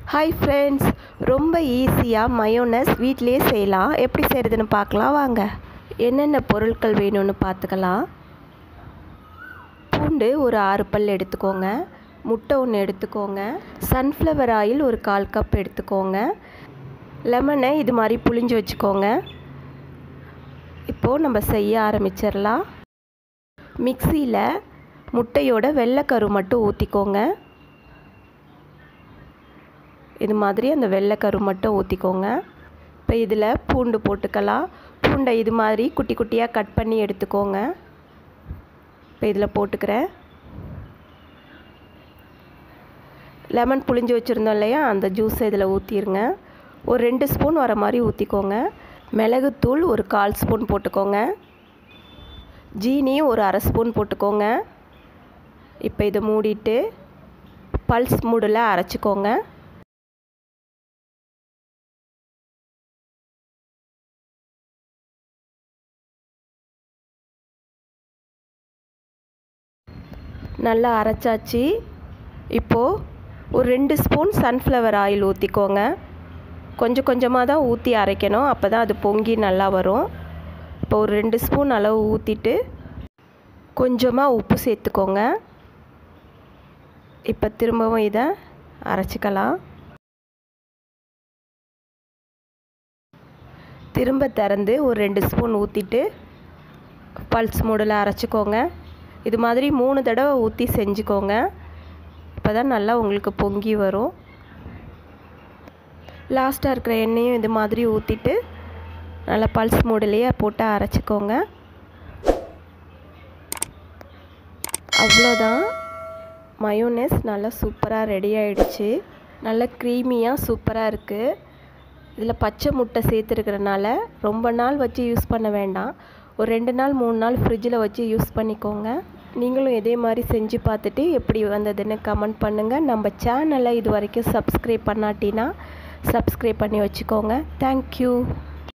Hi friends, ரொம்ப ஈஸியாக mayonnaise வீட்டிலேயே செய்யலாம். எப்படி செய்கிறதுன்னு பார்க்கலாம் வாங்க. என்னென்ன பொருட்கள் வேணும்னு பார்த்துக்கலாம். பூண்டு ஒரு 6 பல் எடுத்துக்கோங்க. முட்டை 1 எடுத்துக்கோங்க. சன்ஃப்ளவர் ஆயில் ஒரு 1/4 கப் எடுத்துக்கோங்க. லெமனை இது மாதிரி புழிஞ்சு வச்சுக்கோங்க. இப்போது நம்ம செய்ய ஆரம்பிச்சிடலாம். மிக்சியில் முட்டையோட வெள்ளைக்கரு மட்டும் ஊற்றிக்கோங்க. இது மாதிரி அந்த வெள்ளைக்கரு மட்டும் ஊற்றிக்கோங்க. இப்போ இதில் பூண்டு போட்டுக்கலாம். பூண்டை இது மாதிரி குட்டி குட்டியாக கட் பண்ணி எடுத்துக்கோங்க. இப்போ இதில் போட்டுக்கிறேன். லெமன் புழிஞ்சு வச்சுருந்தோம் இல்லையா, அந்த ஜூஸை இதில் ஊற்றிடுங்க. ஒரு 2 ஸ்பூன் வர மாதிரி ஊற்றிக்கோங்க. மிளகுத்தூள் ஒரு 1/4 ஸ்பூன் போட்டுக்கோங்க. ஜீனி ஒரு 1/2 ஸ்பூன் போட்டுக்கோங்க. இப்போ இதை மூடிட்டு பல்ஸ் மூடில் அரைச்சிக்கோங்க. நல்லா அரைச்சாச்சு. இப்போது ஒரு 2 ஸ்பூன் சன்ஃப்ளவர் ஆயில் ஊற்றிக்கோங்க. கொஞ்சம் கொஞ்சமாக தான் ஊற்றி அரைக்கணும், அப்போ தான் அது பொங்கி நல்லா வரும். இப்போ ஒரு 2 ஸ்பூன் அளவு ஊற்றிட்டு கொஞ்சமாக உப்பு சேர்த்துக்கோங்க. இப்போ திரும்பவும் இதை அரைச்சிக்கலாம். திரும்ப திறந்து ஒரு 2 ஸ்பூன் ஊற்றிட்டு பல்ஸ் மூடில் அரைச்சிக்கோங்க. இது மாதிரி 3 தடவை ஊற்றி செஞ்சுக்கோங்க. இப்போ தான் நல்லா உங்களுக்கு பொங்கி வரும். லாஸ்ட்டாக இருக்கிற எண்ணெயும் இது மாதிரி ஊற்றிட்டு நல்லா பல்ஸ் மூடிலேயே போட்டு அரைச்சிக்கோங்க. அவ்வளோதான், மயோனஸ் நல்லா சூப்பராக ரெடி ஆகிடுச்சு. நல்லா க்ரீமியாக சூப்பராக இருக்குது. இதில் பச்சை முட்டை சேர்த்துருக்கிறனால ரொம்ப நாள் வச்சு யூஸ் பண்ண வேண்டாம். ஒரு 2 நாள் 3 நாள் ஃப்ரிட்ஜில் வச்சு யூஸ் பண்ணிக்கோங்க. நீங்களும் இதே மாதிரி செஞ்சு பார்த்துட்டு எப்படி வந்ததுன்னு கமெண்ட் பண்ணுங்கள். நம்ம சேனலை இது வரைக்கும் சப்ஸ்கிரைப் பண்ணாட்டினா சப்ஸ்கிரைப் பண்ணி வச்சுக்கோங்க. தேங்க்யூ.